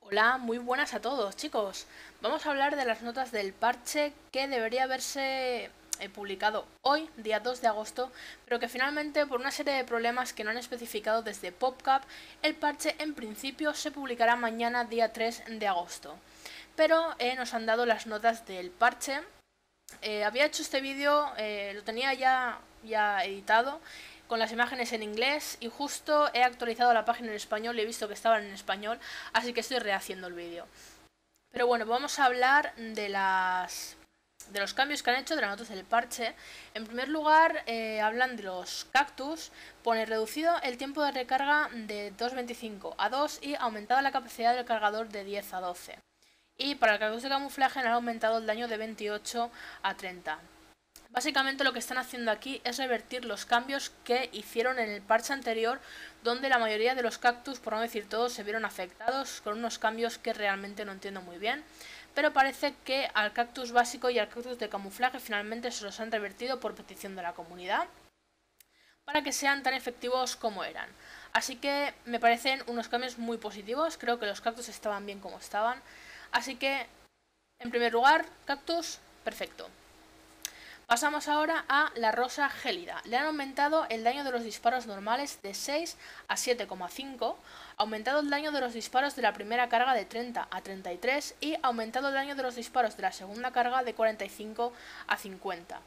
Hola, muy buenas a todos, chicos. Vamos a hablar de las notas del parche que debería haberse publicado hoy, día 2 de agosto, pero que finalmente, por una serie de problemas que no han especificado desde PopCap, el parche en principio se publicará mañana, día 3 de agosto. Pero nos han dado las notas del parche. Había hecho este vídeo, lo tenía ya editado con las imágenes en inglés y justo he actualizado la página en español y he visto que estaban en español, así que estoy rehaciendo el vídeo. Pero bueno, vamos a hablar de los cambios que han hecho, de las notas del parche. En primer lugar, hablan de los cactus. Pone reducido el tiempo de recarga de 2.25 a 2 y aumentado la capacidad del cargador de 10 a 12. Y para el cactus de camuflaje han aumentado el daño de 28 a 30. Básicamente lo que están haciendo aquí es revertir los cambios que hicieron en el parche anterior, donde la mayoría de los cactus, por no decir todos, se vieron afectados con unos cambios que realmente no entiendo muy bien. Pero parece que al cactus básico y al cactus de camuflaje finalmente se los han revertido por petición de la comunidad, para que sean tan efectivos como eran. Así que me parecen unos cambios muy positivos, creo que los cactus estaban bien como estaban. Así que, en primer lugar, cactus, perfecto. Pasamos ahora a la rosa gélida. Le han aumentado el daño de los disparos normales de 6 a 7,5, aumentado el daño de los disparos de la primera carga de 30 a 33 y aumentado el daño de los disparos de la segunda carga de 45 a 50.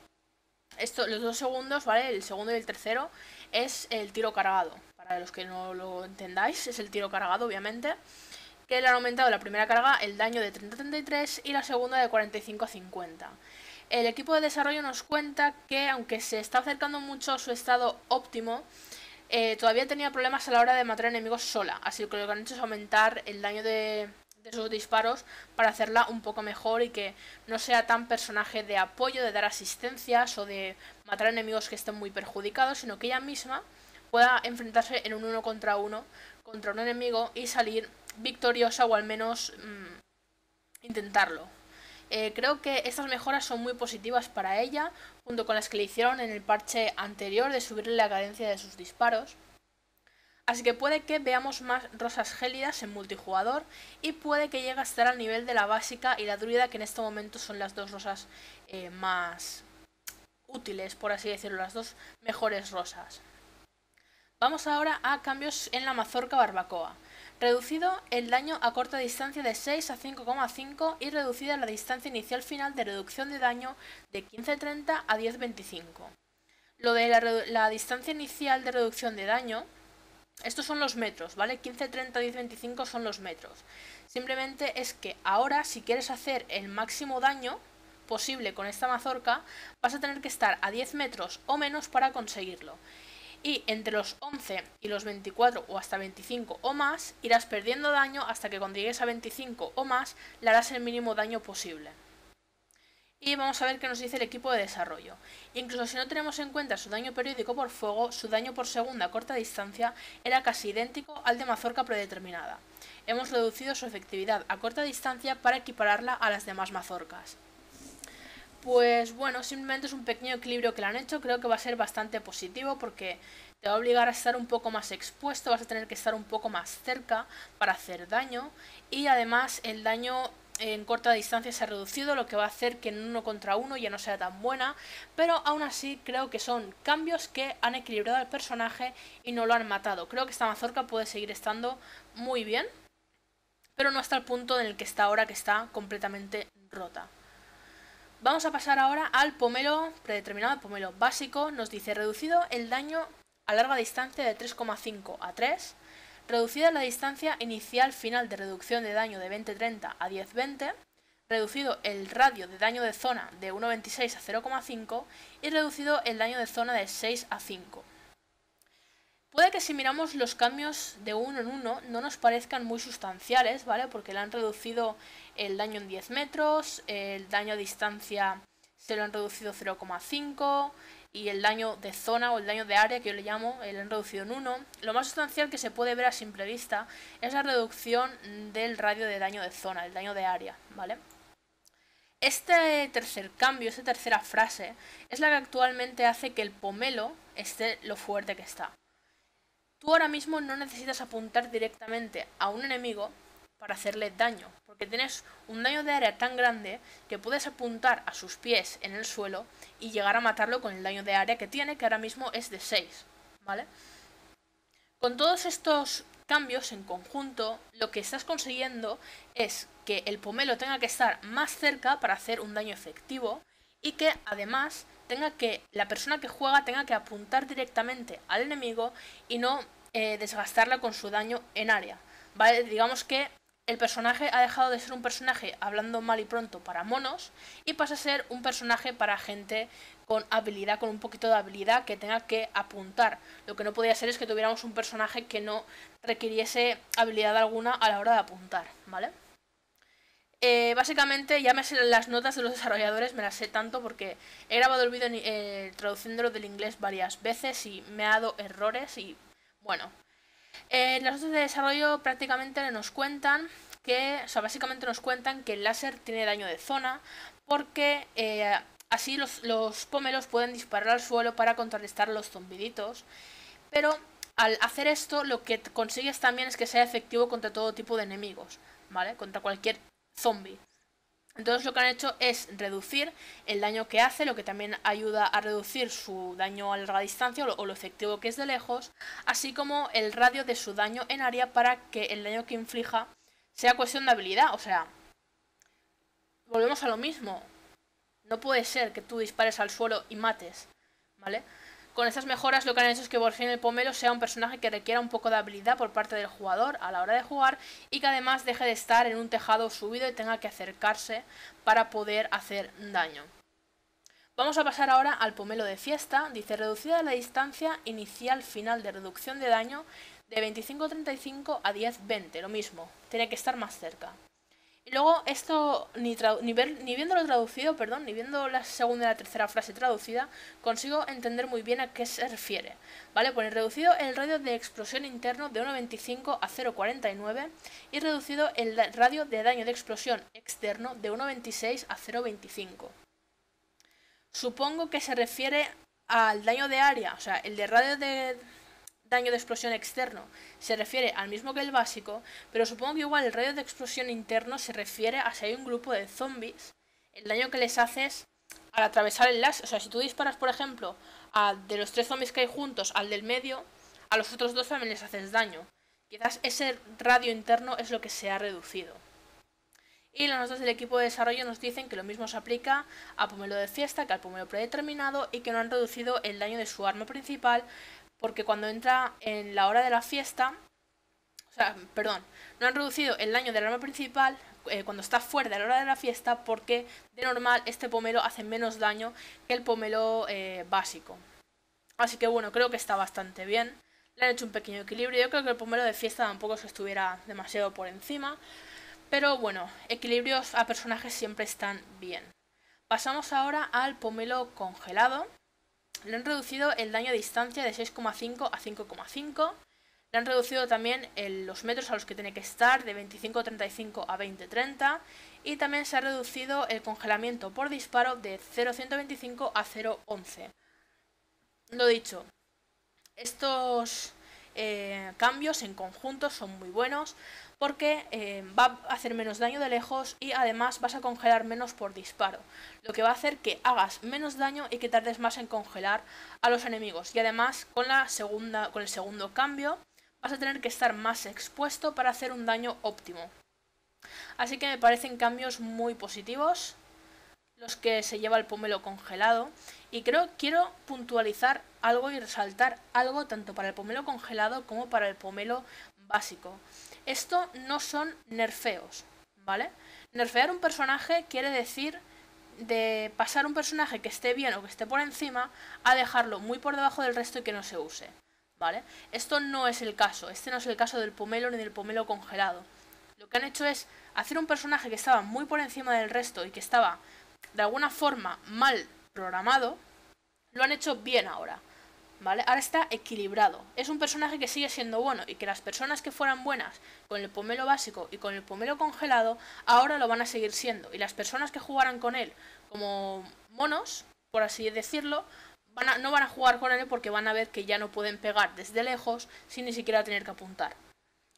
Los dos segundos, ¿vale? El segundo y el tercero es el tiro cargado. Para los que no lo entendáis, es el tiro cargado, obviamente. Que le han aumentado la primera carga el daño de 30 a 33 y la segunda de 45 a 50. El equipo de desarrollo nos cuenta que, aunque se está acercando mucho a su estado óptimo, todavía tenía problemas a la hora de matar enemigos sola. Así que lo que han hecho es aumentar el daño de sus disparos para hacerla un poco mejor y que no sea tan personaje de apoyo, de dar asistencias o de matar enemigos que estén muy perjudicados, sino que ella misma pueda enfrentarse en un uno contra un enemigo y salir victoriosa o al menos intentarlo. Creo que estas mejoras son muy positivas para ella, junto con las que le hicieron en el parche anterior de subirle la cadencia de sus disparos. Así que puede que veamos más rosas gélidas en multijugador y puede que llegue a estar al nivel de la básica y la druida, que en este momento son las dos rosas más útiles, por así decirlo, las dos mejores rosas. Vamos ahora a cambios en la mazorca barbacoa. Reducido el daño a corta distancia de 6 a 5,5 y reducida la distancia inicial final de reducción de daño de 15,30 a 10,25. Lo de la distancia inicial de reducción de daño, estos son los metros, ¿vale? 15,30 a 10,25 son los metros. Simplemente es que ahora, si quieres hacer el máximo daño posible con esta mazorca, vas a tener que estar a 10 metros o menos para conseguirlo. Y entre los 11 y los 24 o hasta 25 o más, irás perdiendo daño hasta que cuando llegues a 25 o más, le harás el mínimo daño posible. Y vamos a ver qué nos dice el equipo de desarrollo. Incluso si no tenemos en cuenta su daño periódico por fuego, su daño por segunda a corta distancia era casi idéntico al de mazorca predeterminada. Hemos reducido su efectividad a corta distancia para equipararla a las demás mazorcas. Pues bueno, simplemente es un pequeño equilibrio que le han hecho, creo que va a ser bastante positivo porque te va a obligar a estar un poco más expuesto, vas a tener que estar un poco más cerca para hacer daño y además el daño en corta distancia se ha reducido, lo que va a hacer que en uno contra uno ya no sea tan buena, pero aún así creo que son cambios que han equilibrado al personaje y no lo han matado. Creo que esta mazorca puede seguir estando muy bien, pero no hasta el punto en el que está ahora, que está completamente rota. Vamos a pasar ahora al pomelo predeterminado, pomelo básico. Nos dice reducido el daño a larga distancia de 3,5 a 3, reducida la distancia inicial final de reducción de daño de 20-30 a 10-20, reducido el radio de daño de zona de 1,26 a 0,5 y reducido el daño de zona de 6 a 5. Puede que si miramos los cambios de uno en uno no nos parezcan muy sustanciales, ¿vale? Porque le han reducido el daño en 10 metros, el daño a distancia se lo han reducido 0,5 y el daño de zona o el daño de área, que yo le llamo, lo han reducido en 1. Lo más sustancial que se puede ver a simple vista es la reducción del radio de daño de zona, el daño de área, ¿vale? Este tercer cambio, esta tercera frase, es la que actualmente hace que el pomelo esté lo fuerte que está. Tú ahora mismo no necesitas apuntar directamente a un enemigo para hacerle daño, porque tienes un daño de área tan grande que puedes apuntar a sus pies en el suelo y llegar a matarlo con el daño de área que tiene, que ahora mismo es de 6, ¿vale? Con todos estos cambios en conjunto, lo que estás consiguiendo es que el pomelo tenga que estar más cerca para hacer un daño efectivo y que además la persona que juega tenga que apuntar directamente al enemigo y no desgastarla con su daño en área, ¿vale? Digamos que el personaje ha dejado de ser un personaje hablando mal y pronto para monos y pasa a ser un personaje para gente con habilidad, con un poquito de habilidad, que tenga que apuntar. Lo que no podía ser es que tuviéramos un personaje que no requiriese habilidad alguna a la hora de apuntar, ¿vale? Básicamente ya me sé las notas de los desarrolladores, me las sé tanto porque he grabado el vídeo traduciéndolo del inglés varias veces y me ha dado errores y bueno. Las notas de desarrollo prácticamente nos cuentan básicamente nos cuentan que el láser tiene daño de zona porque así los pomelos pueden disparar al suelo para contrarrestar los zombiditos, pero al hacer esto lo que consigues también es que sea efectivo contra todo tipo de enemigos, ¿vale? Contra cualquier zombie. Entonces lo que han hecho es reducir el daño que hace, lo que también ayuda a reducir su daño a larga distancia o lo efectivo que es de lejos, así como el radio de su daño en área para que el daño que inflija sea cuestión de habilidad. O sea, volvemos a lo mismo. No puede ser que tú dispares al suelo y mates, ¿vale? Con estas mejoras lo que han hecho es que por fin el pomelo sea un personaje que requiera un poco de habilidad por parte del jugador a la hora de jugar y que además deje de estar en un tejado subido y tenga que acercarse para poder hacer daño. Vamos a pasar ahora al pomelo de fiesta. Dice: reducida la distancia inicial final de reducción de daño de 25-35 a 10-20, lo mismo, tiene que estar más cerca. Y luego esto, ni viéndolo traducido, perdón, ni viendo la segunda y la tercera frase traducida, consigo entender muy bien a qué se refiere. ¿Vale? Pone reducido el radio de explosión interno de 1.25 a 0.49 y reducido el radio de daño de explosión externo de 1.26 a 0.25. Supongo que se refiere al daño de área, o sea, el de radio de daño de explosión externo se refiere al mismo que el básico, pero supongo que igual el radio de explosión interno se refiere a si hay un grupo de zombies, el daño que les haces al atravesar el láser. O sea, si tú disparas, por ejemplo, de los 3 zombies que hay juntos al del medio, a los otros 2 también les haces daño. Quizás ese radio interno es lo que se ha reducido. Y las notas del equipo de desarrollo nos dicen que lo mismo se aplica a pomelo de fiesta que al pomelo predeterminado y que no han reducido el daño de su arma principal, porque cuando entra en la hora de la fiesta, no han reducido el daño del arma principal cuando está fuera de la hora de la fiesta, porque de normal este pomelo hace menos daño que el pomelo básico. Así que bueno, creo que está bastante bien. Le han hecho un pequeño equilibrio. Yo creo que el pomelo de fiesta tampoco es que estuviera demasiado por encima, pero bueno, equilibrios a personajes siempre están bien. Pasamos ahora al pomelo congelado. Le han reducido el daño a distancia de 6,5 a 5,5. Le han reducido también los metros a los que tiene que estar de 25-35 a 20-30. Y también se ha reducido el congelamiento por disparo de 0,125 a 0,11. Lo dicho, estos cambios en conjunto son muy buenos porque va a hacer menos daño de lejos y además vas a congelar menos por disparo, lo que va a hacer que hagas menos daño y que tardes más en congelar a los enemigos. Y además con el segundo cambio vas a tener que estar más expuesto para hacer un daño óptimo. Así que me parecen cambios muy positivos los que se lleva el pomelo congelado. Y quiero puntualizar algo y resaltar algo tanto para el pomelo congelado como para el pomelo básico. Esto no son nerfeos, ¿vale? Nerfear un personaje quiere decir de pasar un personaje que esté bien o que esté por encima a dejarlo muy por debajo del resto y que no se use, ¿vale? Esto no es el caso, este no es el caso del pomelo ni del pomelo congelado. Lo que han hecho es hacer un personaje que estaba muy por encima del resto y que estaba de alguna forma mal programado, lo han hecho bien ahora, ¿vale? Ahora está equilibrado. Es un personaje que sigue siendo bueno y que las personas que fueran buenas con el pomelo básico y con el pomelo congelado ahora lo van a seguir siendo. Y las personas que jugaran con él como monos, por así decirlo, no van a jugar con él porque van a ver que ya no pueden pegar desde lejos sin ni siquiera tener que apuntar.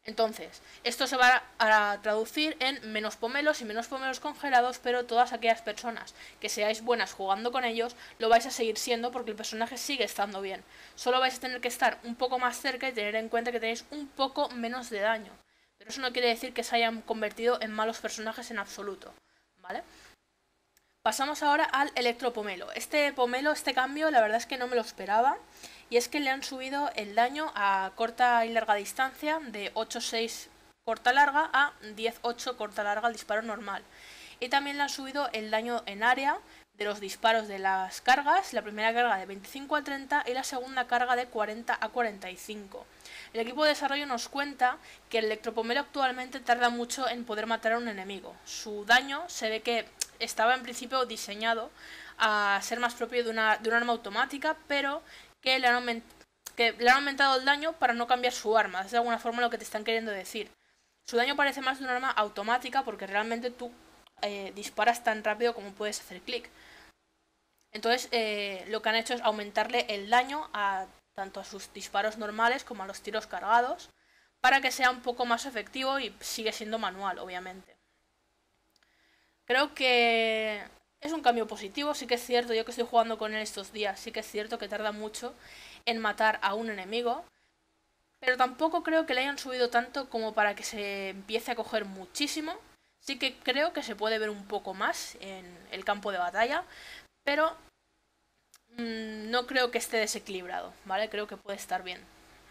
Entonces, esto se va a traducir en menos pomelos y menos pomelos congelados, pero todas aquellas personas que seáis buenas jugando con ellos, lo vais a seguir siendo porque el personaje sigue estando bien. Solo vais a tener que estar un poco más cerca y tener en cuenta que tenéis un poco menos de daño. Pero eso no quiere decir que se hayan convertido en malos personajes en absoluto, ¿vale? Pasamos ahora al electropomelo. Este pomelo, este cambio, la verdad es que no me lo esperaba. Y es que le han subido el daño a corta y larga distancia de 8-6 corta larga a 10-8 corta larga al disparo normal. Y también le han subido el daño en área de los disparos de las cargas, la primera carga de 25 a 30 y la segunda carga de 40 a 45. El equipo de desarrollo nos cuenta que el electropomelo actualmente tarda mucho en poder matar a un enemigo. Su daño se ve que estaba en principio diseñado a ser más propio de un arma automática, pero que le han aumentado el daño para no cambiar su arma. Es de alguna forma lo que te están queriendo decir. Su daño parece más de un arma automática porque realmente tú disparas tan rápido como puedes hacer clic. Entonces lo que han hecho es aumentarle el daño tanto a sus disparos normales como a los tiros cargados para que sea un poco más efectivo y sigue siendo manual, obviamente. Creo que es un cambio positivo, sí que es cierto, yo que estoy jugando con él estos días, sí que es cierto que tarda mucho en matar a un enemigo, pero tampoco creo que le hayan subido tanto como para que se empiece a coger muchísimo. Sí que creo que se puede ver un poco más en el campo de batalla, pero no creo que esté desequilibrado, ¿vale? Creo que puede estar bien.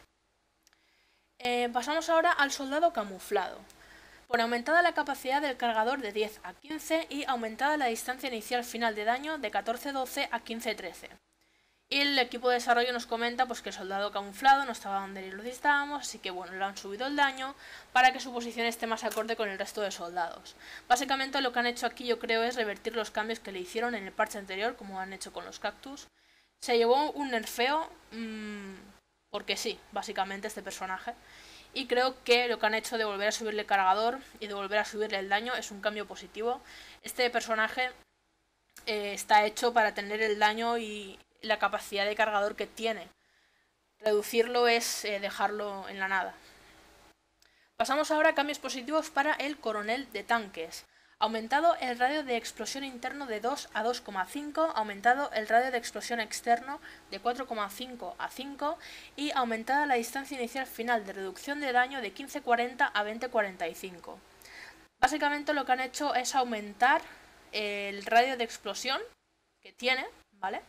Pasamos ahora al soldado camuflado. Por aumentada la capacidad del cargador de 10 a 15 y aumentada la distancia inicial final de daño de 14-12 a 15-13. Y el equipo de desarrollo nos comenta pues, que el soldado camuflado no estaba donde lo necesitábamos, así que bueno, le han subido el daño para que su posición esté más acorde con el resto de soldados. Básicamente lo que han hecho aquí yo creo es revertir los cambios que le hicieron en el parche anterior, como han hecho con los cactus. Se llevó un nerfeo, porque sí, básicamente este personaje. Y creo que lo que han hecho de volver a subirle cargador y de volver a subirle el daño es un cambio positivo. Este personaje está hecho para tener el daño y la capacidad de cargador que tiene. Reducirlo es dejarlo en la nada. Pasamos ahora a cambios positivos para el coronel de tanques. Aumentado el radio de explosión interno de 2 a 2,5, aumentado el radio de explosión externo de 4,5 a 5 y aumentada la distancia inicial final de reducción de daño de 15,40 a 20,45. Básicamente lo que han hecho es aumentar el radio de explosión que tiene, ¿vale?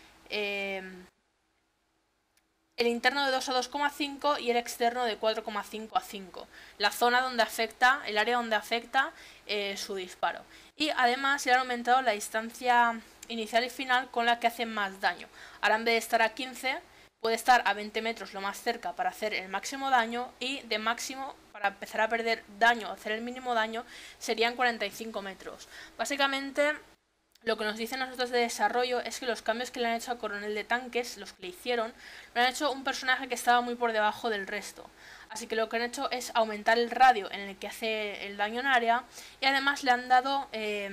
El interno de 2 a 2,5 y el externo de 4,5 a 5. La zona donde afecta, el área donde afecta su disparo. Y además le han aumentado la distancia inicial y final con la que hace más daño. Ahora en vez de estar a 15, puede estar a 20 metros lo más cerca para hacer el máximo daño y de máximo para empezar a perder daño, hacer el mínimo daño, serían 45 metros. Básicamente lo que nos dicen nosotros de desarrollo es que los cambios que le han hecho a Coronel de Tanques, los que le hicieron, lo han hecho un personaje que estaba muy por debajo del resto. Así que lo que han hecho es aumentar el radio en el que hace el daño en área y además le han dado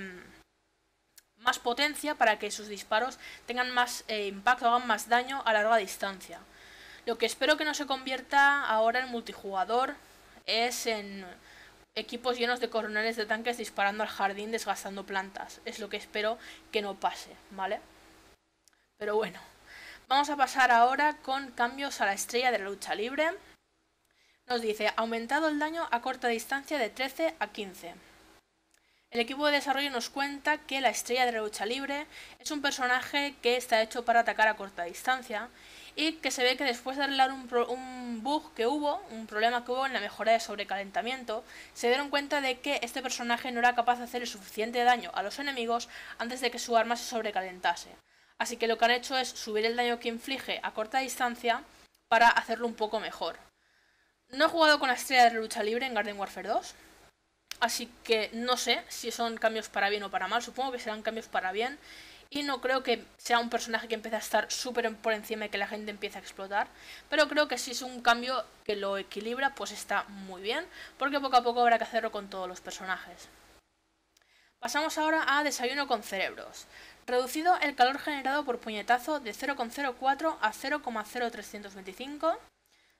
más potencia para que sus disparos tengan más impacto, hagan más daño a larga distancia. Lo que espero que no se convierta ahora en multijugador es en equipos llenos de coroneles de tanques disparando al jardín desgastando plantas. Es lo que espero que no pase, ¿vale? Pero bueno, vamos a pasar ahora con cambios a la estrella de la lucha libre. Nos dice, aumentado el daño a corta distancia de 13 a 15. El equipo de desarrollo nos cuenta que la estrella de la lucha libre es un personaje que está hecho para atacar a corta distancia y que se ve que después de arreglar un bug que hubo, un problema que hubo en la mejora de sobrecalentamiento, se dieron cuenta de que este personaje no era capaz de hacer el suficiente daño a los enemigos antes de que su arma se sobrecalentase. Así que lo que han hecho es subir el daño que inflige a corta distancia para hacerlo un poco mejor. No he jugado con la estrella de la lucha libre en Garden Warfare 2, así que no sé si son cambios para bien o para mal, supongo que serán cambios para bien. Y no creo que sea un personaje que empiece a estar súper por encima y que la gente empiece a explotar. Pero creo que si es un cambio que lo equilibra, pues está muy bien. Porque poco a poco habrá que hacerlo con todos los personajes. Pasamos ahora a desayuno con cerebros. Reducido el calor generado por puñetazo de 0,04 a 0,0325.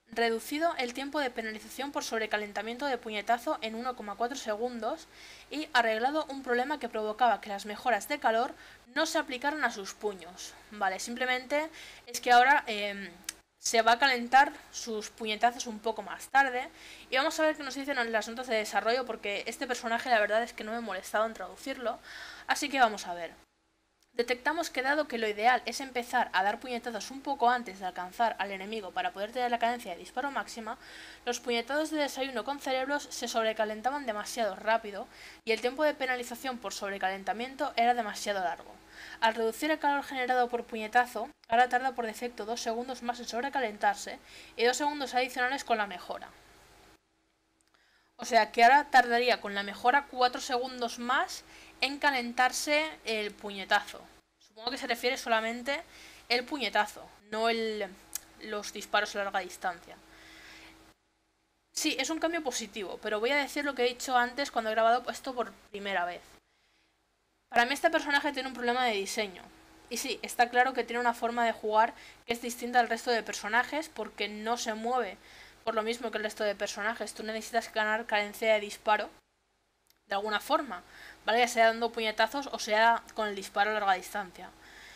reducido el tiempo de penalización por sobrecalentamiento de puñetazo en 1,4 segundos y arreglado un problema que provocaba que las mejoras de calor no se aplicaran a sus puños. Vale, simplemente es que ahora se va a calentar sus puñetazos un poco más tarde y vamos a ver qué nos dicen en las notas de desarrollo, porque este personaje la verdad es que no me he molestado en traducirlo, así que vamos a ver. Detectamos que dado que lo ideal es empezar a dar puñetazos un poco antes de alcanzar al enemigo para poder tener la cadencia de disparo máxima, los puñetazos de desayuno con cerebros se sobrecalentaban demasiado rápido y el tiempo de penalización por sobrecalentamiento era demasiado largo. Al reducir el calor generado por puñetazo, ahora tarda por defecto 2 segundos más en sobrecalentarse y 2 segundos adicionales con la mejora. O sea que ahora tardaría con la mejora 4 segundos más en calentarse el puñetazo. Supongo que se refiere solamente el puñetazo, no los disparos a larga distancia. Sí, es un cambio positivo, pero voy a decir lo que he dicho antes cuando he grabado esto por primera vez. Para mí este personaje tiene un problema de diseño. Y sí, está claro que tiene una forma de jugar que es distinta al resto de personajes porque no se mueve por lo mismo que el resto de personajes. Tú necesitas ganar cadencia de disparo de alguna forma, ¿vale? Ya sea dando puñetazos o sea con el disparo a larga distancia.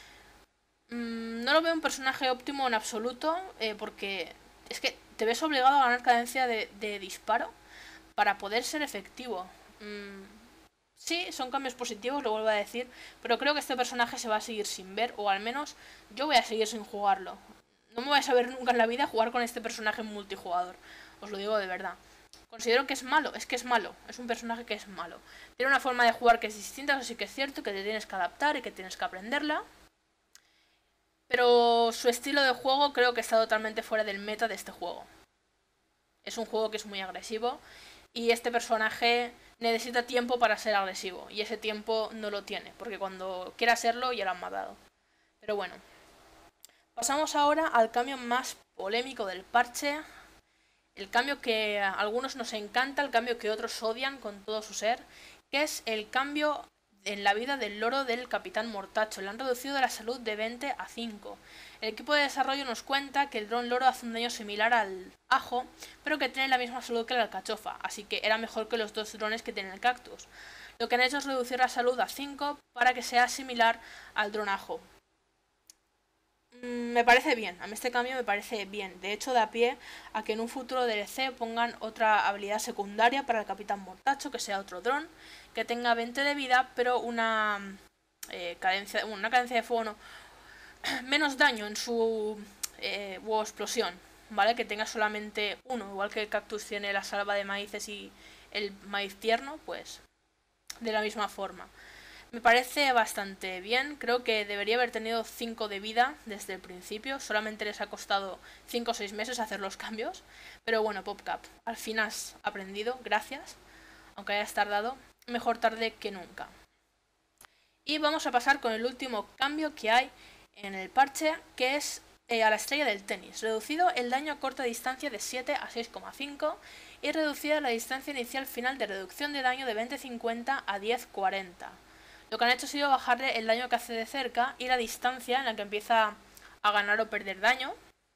No lo veo un personaje óptimo en absoluto, porque es que te ves obligado a ganar cadencia de disparo para poder ser efectivo. Sí, son cambios positivos, lo vuelvo a decir, pero creo que este personaje se va a seguir sin ver, o al menos yo voy a seguir sin jugarlo. No me vais a ver nunca en la vida jugar con este personaje en multijugador, os lo digo de verdad. Considero que es malo, es un personaje que es malo. Tiene una forma de jugar que es distinta, eso sí que es cierto, que te tienes que adaptar y que tienes que aprenderla. Pero su estilo de juego creo que está totalmente fuera del meta de este juego. Es un juego que es muy agresivo y este personaje necesita tiempo para ser agresivo y ese tiempo no lo tiene, porque cuando quiera serlo ya lo han matado. Pero bueno, pasamos ahora al cambio más polémico del parche. El cambio que a algunos nos encanta, el cambio que otros odian con todo su ser, que es el cambio en la vida del loro del Capitán Mortacho. Le han reducido la salud de 20 a 5. El equipo de desarrollo nos cuenta que el dron loro hace un daño similar al ajo, pero que tiene la misma salud que la alcachofa, así que era mejor que los dos drones que tiene el cactus. Lo que han hecho es reducir la salud a 5 para que sea similar al dron ajo. Me parece bien, a mí este cambio me parece bien. De hecho, da pie a que en un futuro DLC pongan otra habilidad secundaria para el Capitán Mortacho, que sea otro dron, que tenga 20 de vida, pero una cadencia de fuego no, menos daño en su huevo explosión, ¿vale? Que tenga solamente uno, igual que el cactus tiene la salva de maíces y el maíz tierno, pues de la misma forma. Me parece bastante bien, creo que debería haber tenido 5 de vida desde el principio, solamente les ha costado 5 o 6 meses hacer los cambios, pero bueno, PopCap, al fin has aprendido, gracias, aunque hayas tardado, mejor tarde que nunca. Y vamos a pasar con el último cambio que hay en el parche, que es a la estrella del tenis, reducido el daño a corta distancia de 7 a 6,5 y reducida la distancia inicial final de reducción de daño de 20-50 a 10-40. Lo que han hecho ha sido bajarle el daño que hace de cerca y la distancia en la que empieza a ganar o perder daño.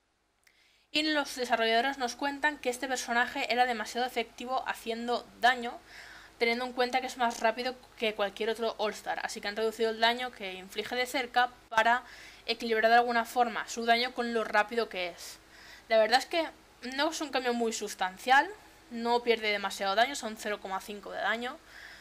Y los desarrolladores nos cuentan que este personaje era demasiado efectivo haciendo daño, teniendo en cuenta que es más rápido que cualquier otro All-Star. Así que han reducido el daño que inflige de cerca para equilibrar de alguna forma su daño con lo rápido que es. La verdad es que no es un cambio muy sustancial, no pierde demasiado daño, son 0,5 de daño.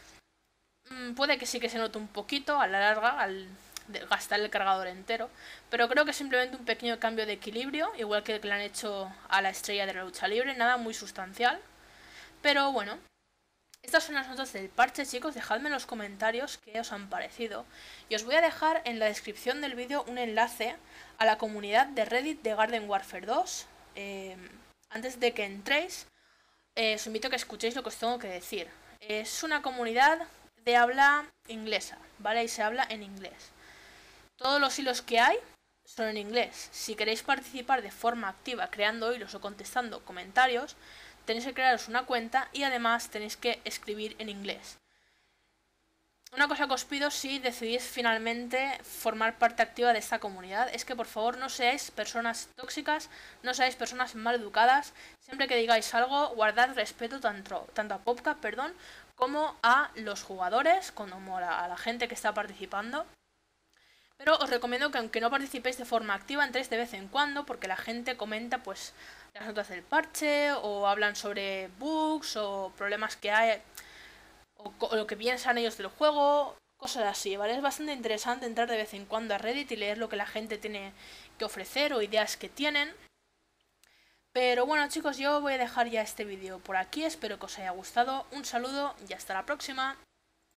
Puede que sí que se note un poquito a la larga al gastar el cargador entero, pero creo que es simplemente un pequeño cambio de equilibrio, igual que el que le han hecho a la estrella de la lucha libre, nada muy sustancial. Pero bueno, estas son las notas del parche, chicos, dejadme en los comentarios qué os han parecido. Y os voy a dejar en la descripción del vídeo un enlace a la comunidad de Reddit de Garden Warfare 2. Antes de que entréis, os invito a que escuchéis lo que os tengo que decir. Es una comunidad de habla inglesa, ¿vale? Y se habla en inglés. Todos los hilos que hay son en inglés. Si queréis participar de forma activa creando hilos o contestando comentarios, tenéis que crearos una cuenta y además tenéis que escribir en inglés. una cosa que os pido si decidís finalmente formar parte activa de esta comunidad es que por favor no seáis personas tóxicas, no seáis personas mal educadas. Siempre que digáis algo, guardad respeto tanto a PopCap, como a los jugadores, como a la gente que está participando. Pero os recomiendo que aunque no participéis de forma activa, entréis de vez en cuando, porque la gente comenta pues las notas del parche, o hablan sobre bugs, o problemas que hay, o lo que piensan ellos del juego, cosas así, ¿vale? Es bastante interesante entrar de vez en cuando a Reddit y leer lo que la gente tiene que ofrecer o ideas que tienen. Pero bueno chicos, yo voy a dejar ya este vídeo por aquí, espero que os haya gustado, un saludo y hasta la próxima.